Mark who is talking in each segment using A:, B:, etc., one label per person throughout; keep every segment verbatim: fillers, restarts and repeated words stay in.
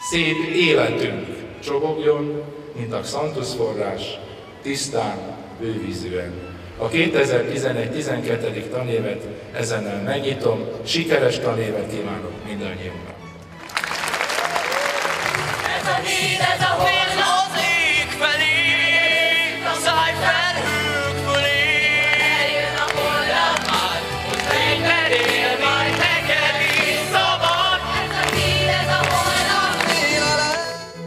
A: Szép életünk csobogjon, mint a Xanthus forrás, tisztán, bővízűen. A kétezer-tizenegy tizenkettedik tanévet ezennel megnyitom, sikeres tanévet kívánok mindannyiunknak.
B: Ez a híd, ez a híd az ég felé, szállj felhők fölé. Eljön a holnap már, hogy fényben él, majd neked is szabad. Ez a híd, ez a holnap félelem.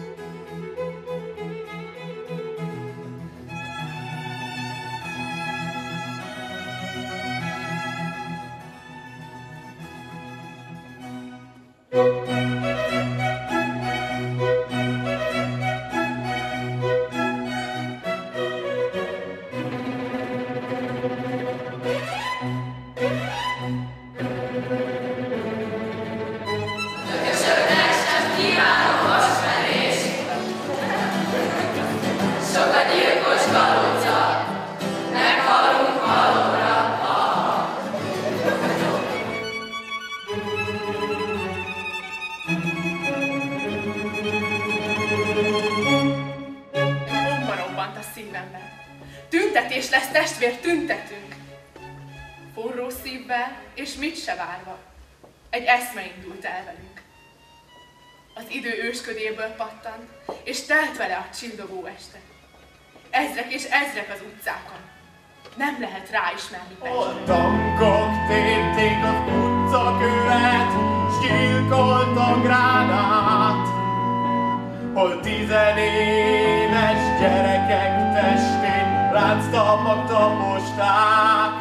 C: Tüntetés lesz, testvér, tüntetünk! Forró szívvel és mit se várva, egy eszme indult el velünk. Az idő ősködéből pattant, és telt vele a csillogó este. Ezrek és ezrek az utcákon. Nem lehet ráismerni Pestre.
D: A tankok tépték az utcakövet, s gyilkolt a gránát, hol tizenéves gyerekek testén lánctalmak taposták.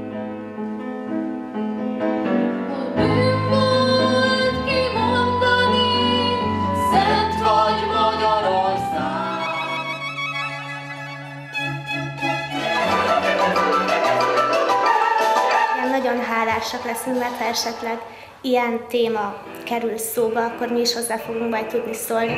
B: Hol bűn volt kimondani, szent vagy Magyarország.
E: Nagyon hálásak leszünk, mert ha esetleg ilyen téma kerül szóba, akkor mi is hozzá fogunk majd tudni szólni.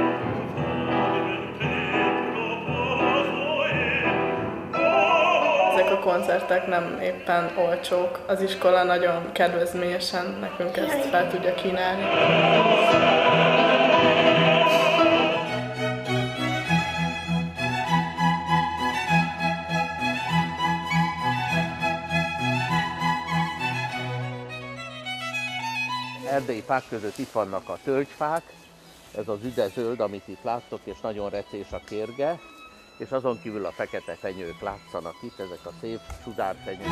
F: Ezek a koncertek nem éppen olcsók. Az iskola nagyon kedvezményesen nekünk ezt fel tudja kínálni.
G: Erdélyi fák között itt vannak a tölgyfák, ez az üdezöld, amit itt láttok, és nagyon recés a kérge, és azon kívül a fekete fenyők látszanak itt, ezek a szép sudárfenyők.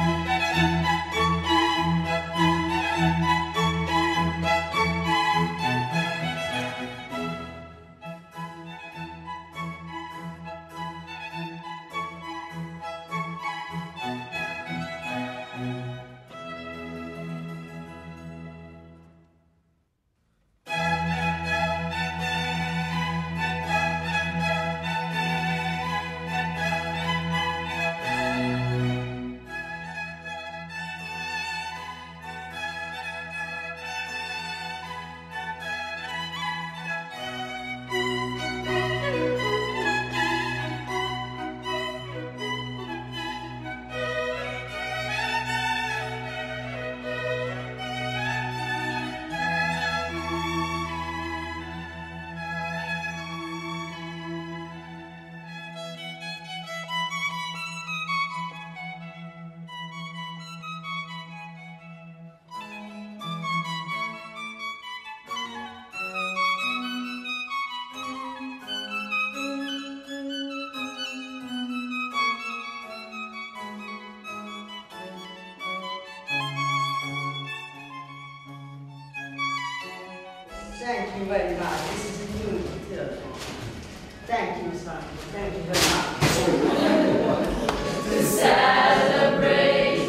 H: Thank you very much. This is a new telephone. Thank you, son. Thank you very much.
B: To celebrate,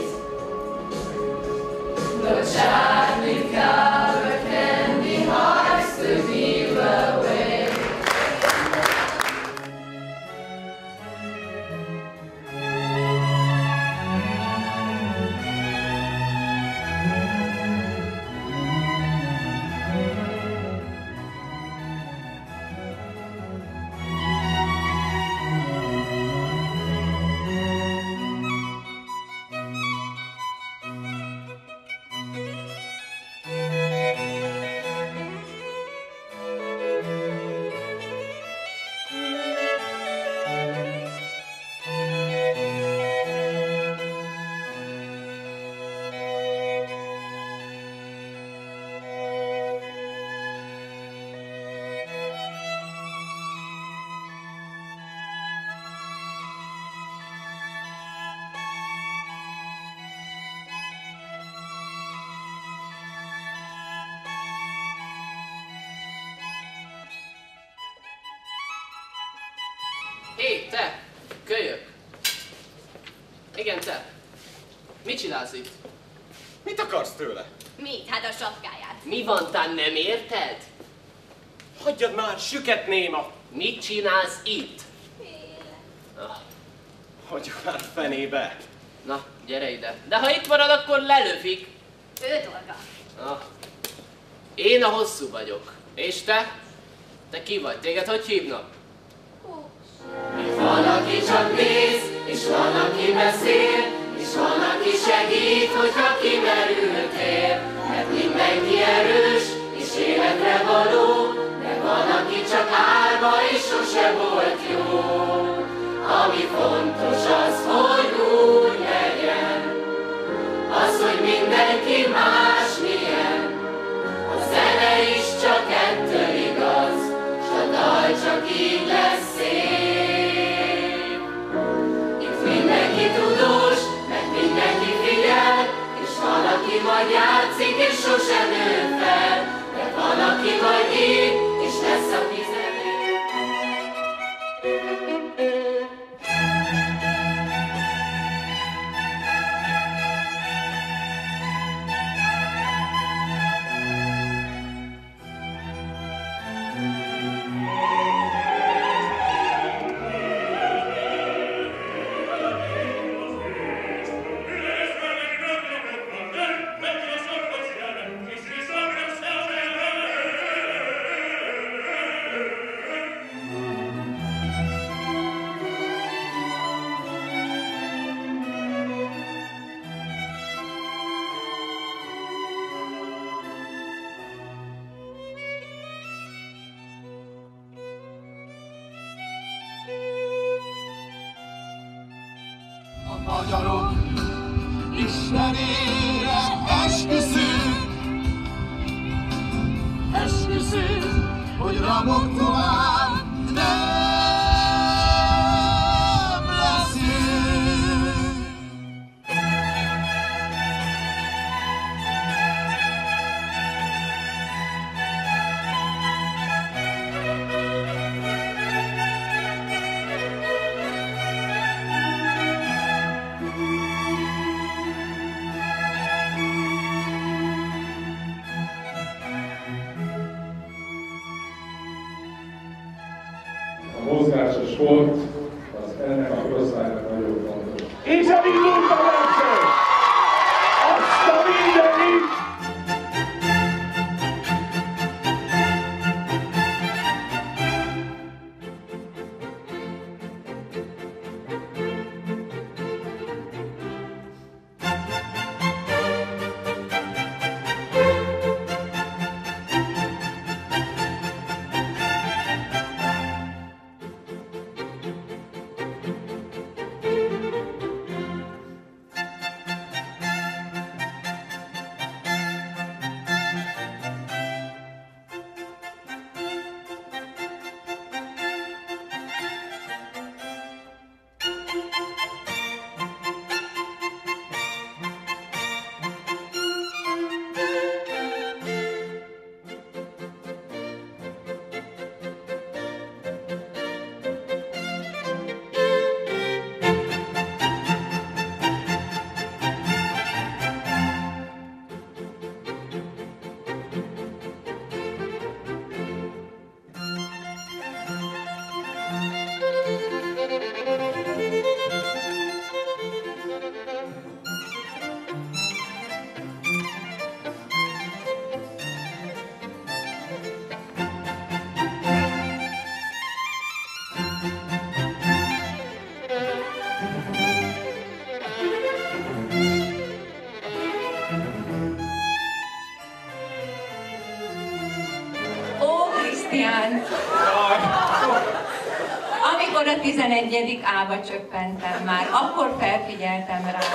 B: no child with cover candy hearts to give away.
I: Hé, te! Kölyök! Igen, te! Mit csinálsz itt?
D: Mit akarsz tőle?
J: Mit? Hát a sapkáját.
I: Mi van, tán nem érted?
D: Hagyjad már, süket néma!
I: Mit csinálsz itt? Ah.
D: Hagyjuk már fenébe!
I: Na, gyere ide. De ha itt marad, akkor lelövik.
J: Ő dolga.
I: Ah. Én a hosszú vagyok. És te? Te ki vagy? Téged hogy hívnak?
B: Van, aki csak néz, és van, aki beszél, és van, aki segít, hogyha kimerültél. Mert mindenki erős, és életre való, de van, aki csak álma, és sose volt jó. Ami fontos az, hogy úgy legyen, az, hogy mindenki másmilyen. A zene is csak ettől igaz, s a dal csak így lesz szép. Itt mindenki tudós, meg mindenki figyel, és van, aki majd játszik, és sosem nő fel. De van, aki majd ír, és lesz, aki zenél.
K: Magyarok Istenére esküszünk, esküszünk, hogy rabok tovább nem leszünk.
A: Mozgás a sport, az ennek a korosztálynak nagyon fontos.
K: És elindult a verseny! Azt a mindenit!
L: Amikor a tizenegyedik ába csöppentem már, akkor felfigyeltem rá.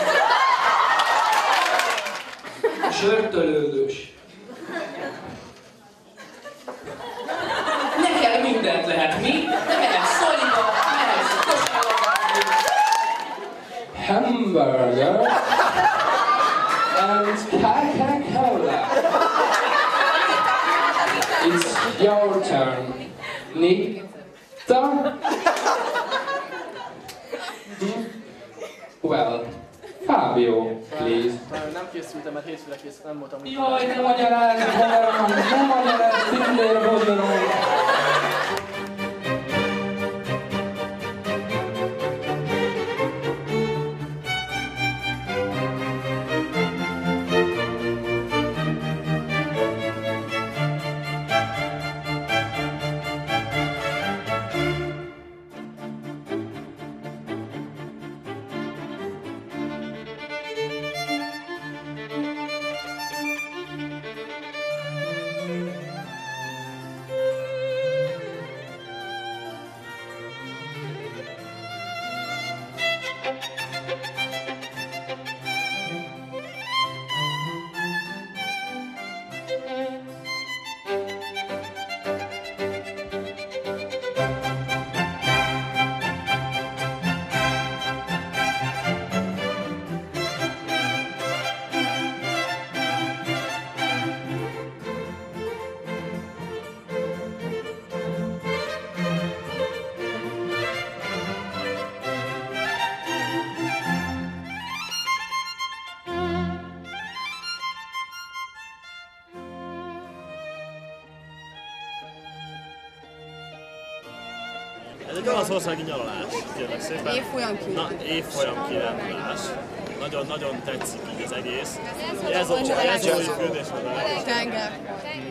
M: Sörtölődős. Neked mindent lehet, mi? Mehetsz szoliba, mehetsz kosárlabdázni. Hamburger and Coca-Cola. It's your turn. Nita?
N: well. Fábio, please.
O: Nem készültem, mert hétfőre készült, nem voltam úgy.
N: Jaj, ne magyarázz, magyarázz, ne magyarázz, Hitler bogyarul.
P: Ez egy olaszországi nyaralás, kérlek szépen.
Q: Évfolyam kirándulás.
P: Na, évfolyam kirándulás. Nagyon-nagyon tetszik így az egész. Jelzói fürdésmedek.
Q: Tenger.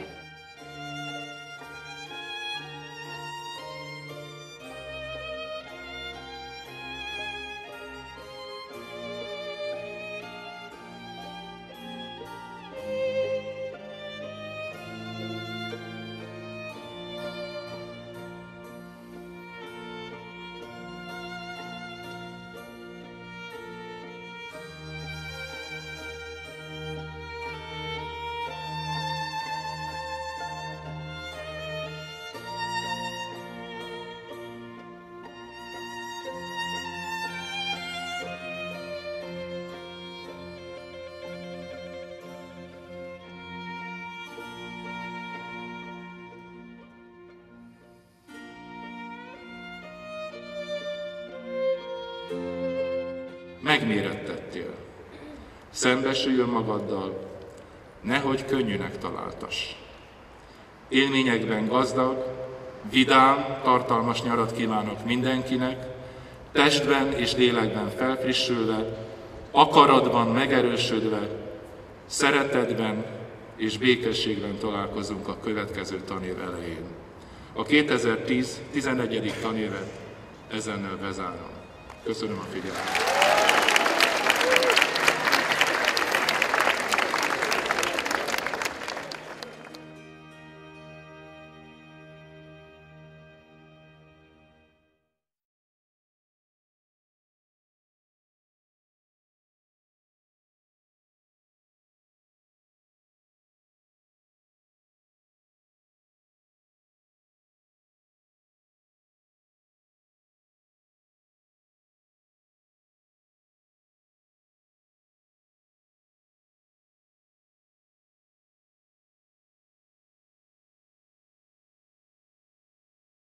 R: Megmérettettél. Szembesülj önmagaddal, nehogy könnyűnek találtass. Élményekben gazdag, vidám, tartalmas nyarat kívánok mindenkinek, testben és lélekben felfrissülve, akaratban megerősödve, szeretetben és békességben találkozunk a következő tanév elején. A kétezer-tíz tizenegyedik tanévet ezennel bezárom. Köszönöm a figyelmet!